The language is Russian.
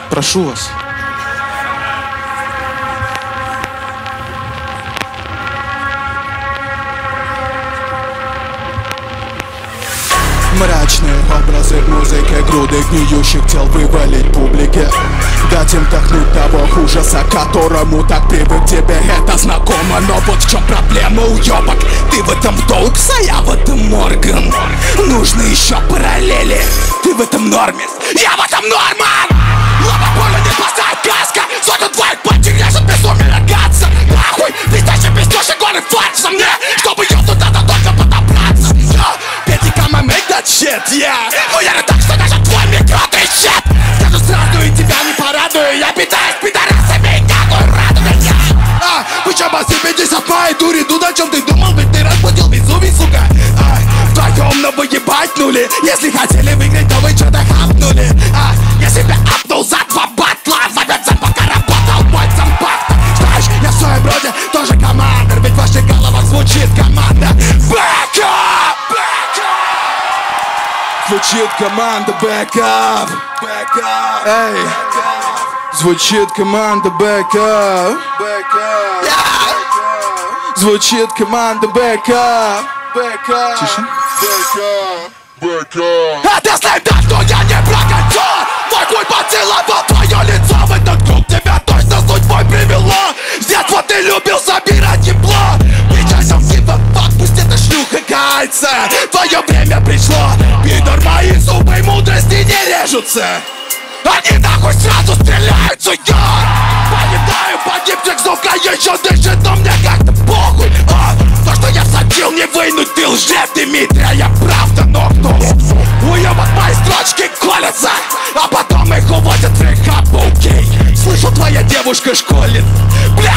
Прошу вас. Мрачные образы в музыке, груды гниющих тел вывалить публике. Дать им вдохнуть того ужаса, которому так привык, тебе это знакомо. Но вот в чем проблема, уёбок. Ты в этом Доукс, а я в этом Морган. Нужны еще параллели. Ты в этом Нормис, я в этом Норман. Лоба поля не спасает каска. Сотню твоих пальчик режет безумие рогаться. Нахуй, блестящий пиздёшь и горы фарса мне, чтобы ёбнуть надо только подобраться. Пятикама make that shit, yeah. Уверен так, что даже твой микро трещит. Скажу сразу и тебя не порадую. Я питаюсь пидорасами, какой радуга. Причем о себе 50 моей дури. Тут о чем ты думал, ведь ты разбудил Везувий, сука. Вдвоем, но вы ебатнули. Если хотели выиграть, то вы что-то хапнули. Я себя апнул за 2 батла. Зовется, пока работал мой замбат. Знаешь, я в своем роде тоже командир. Ведь в ваших головах звучит команда Back up! Звучит команда Back up! Эй! Звучит команда Back up! Звучит команда Back up! Тише. А ты знаешь, да, что я не прокатил. Мой хуй поцеловал твое лицо. В этот круг тебя точно судьбой привело. С детства ты любил собирать ебло. Сейчас он give a fuck, пусть эта шлюха кается. Твое время пришло. Пидор, мои зубы мудрости не режутся. Они нахуй сразу стреляются, я поедаю погибших, сука, еще дышит, но мне как-то похуй. То, что я всадил, не вынуть, ты ЛЖЕДМИТРИЙ, а я правда НОКТУ. Уебок мои строчки колятся, а потом их уводят в рехаб, окей. Слышу, твоя девушка школит.